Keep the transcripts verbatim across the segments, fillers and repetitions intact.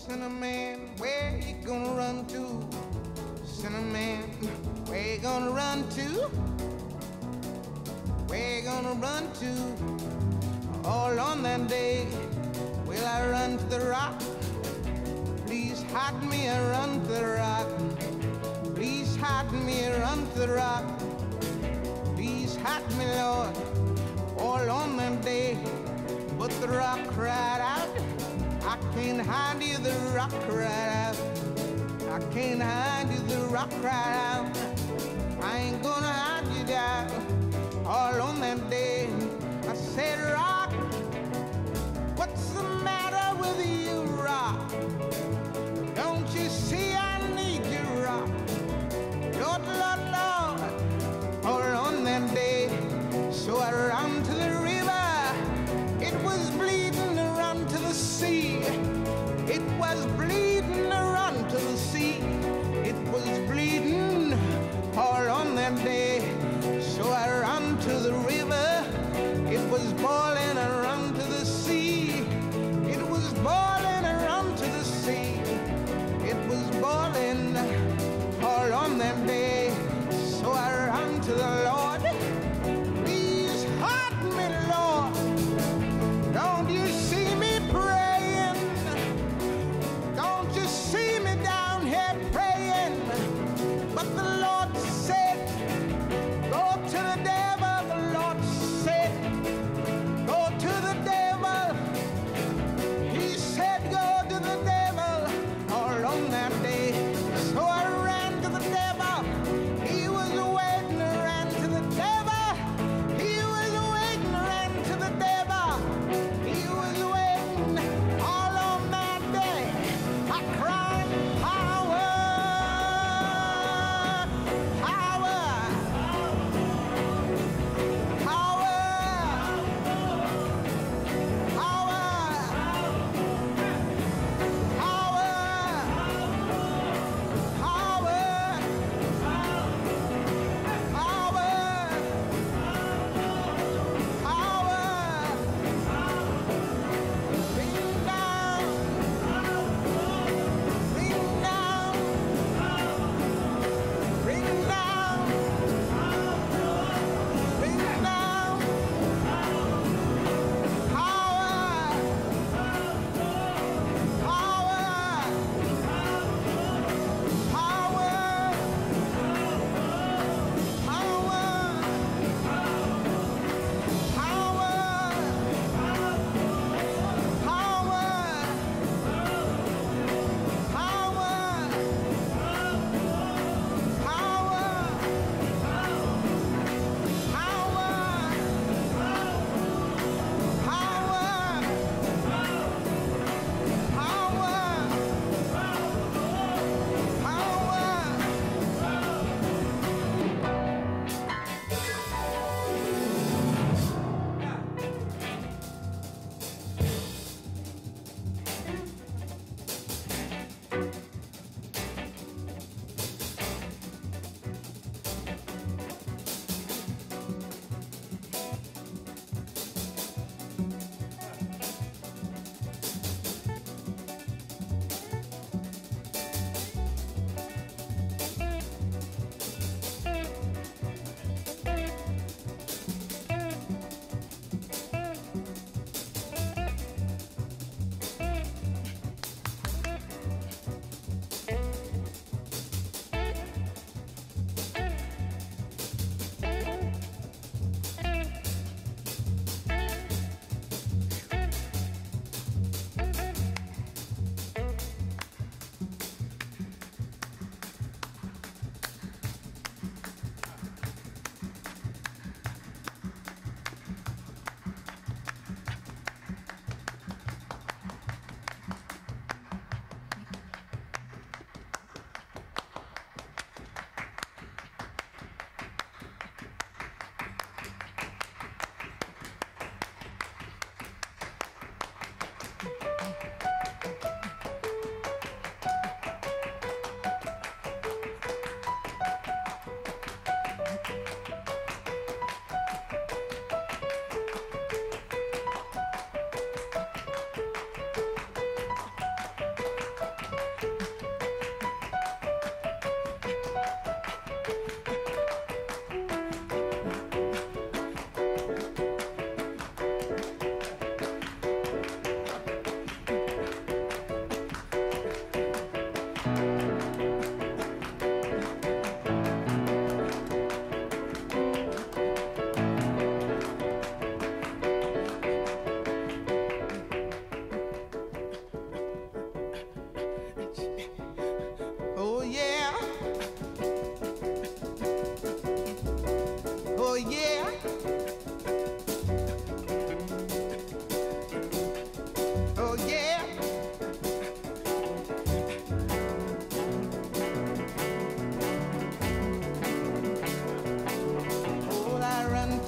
Cinnamon, where you gonna run to? Cinnamon, where you gonna run to? Where you gonna run to? All on that day, will I run to the rock? Please hide me and run to the rock. Please hide me and run to the rock. Please hide me, Lord, all on that day. But the rock cried out, I can't hide you, the rock cried out. I can't hide you, the rock cried out. I ain't gonna hide you down. All on that day, I said, rock, what's the matter with you, rock? Don't you see I need you, rock? Lord, Lord, Lord, all on that day. So I ran to the river, it was bleeding to run to the sea. It was bleeding to run to the sea. It was bleeding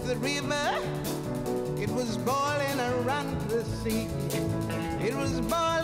the river. It was boiling around the sea. It was boiling